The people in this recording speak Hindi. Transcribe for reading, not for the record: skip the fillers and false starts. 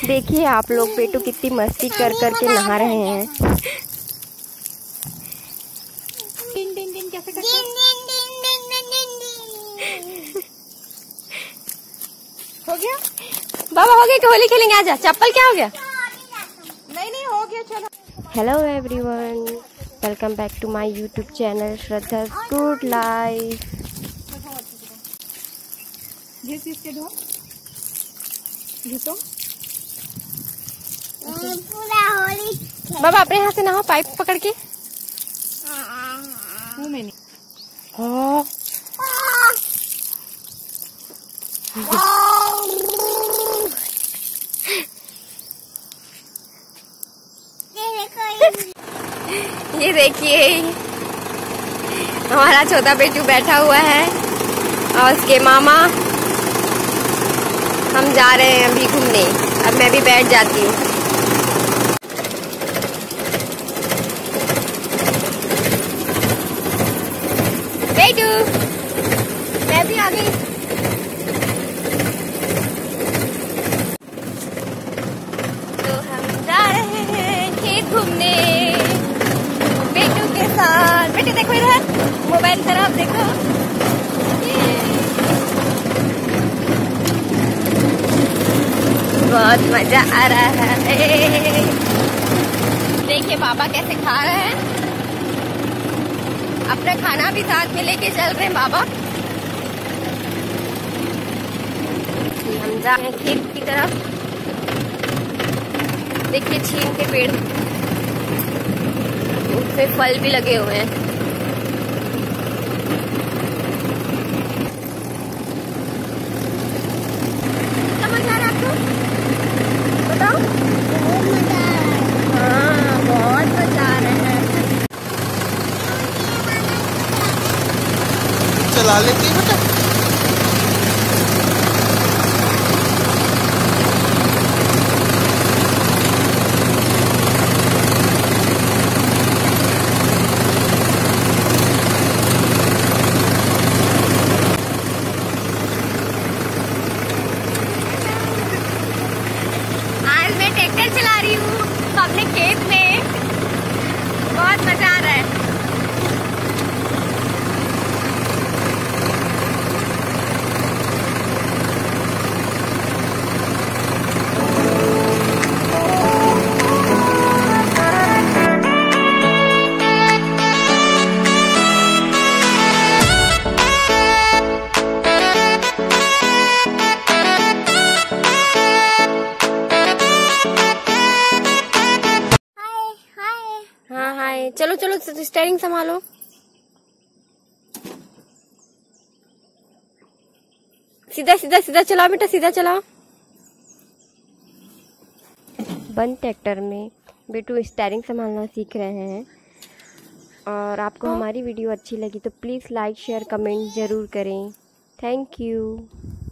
देखिए आप लोग बेटू कितनी मस्ती कर कर के नहा रहे हैं। दिन दिन दिन कैसे करते हैं? हो गया बाबा, हो गया कि होली खेलेंगे? आजा, चप्पल क्या हो गया? नहीं हो गया, चलो। Hello everyone, welcome back to my YouTube channel Shraddha good life. घिस घिस के धो, घिसो। पूरा होली बाबा अपने हाथ से नहाओ, पाइप पकड़ के। मुंह में नहीं। हाँ। ये देखिए हमारा छोटा बेटू बैठा हुआ है और उसके मामा। हम जा रहे हैं अभी घूमने। अब मैं भी बैठ जाती हूँ। बेटू, मैं भी आ गई। तो हम जा रहे हैं खेत घूमने बेटू के साथ। बेटे देखो इधर, मोबाइल तरफ देखो। बहुत मजा आ रहा है। देखिए पापा कैसे खा रहे हैं। अपना खाना भी साथ में लेके चल रहे हैं बाबा। हम जा रहे हैं खेत की तरफ। देखिए छीन के पेड़, उसमें फल भी लगे हुए हैं। समझ आ रहा है आपको? बताओ। हाँ, बहुत मजा आ रहा है। चला लेती है बेटा। आज मैं ट्रैक्टर चला रही हूँ अपने खेत में। बहुत मजा आ रहा है। हाँ हाय, चलो चलो स्टीयरिंग संभालो। सीधा सीधा सीधा चलाओ बेटा, सीधा चलाओ। बंद ट्रैक्टर में बेटू स्टीयरिंग संभालना सीख रहे हैं। और आपको हमारी वीडियो अच्छी लगी तो प्लीज़ लाइक शेयर कमेंट ज़रूर करें। Thank you.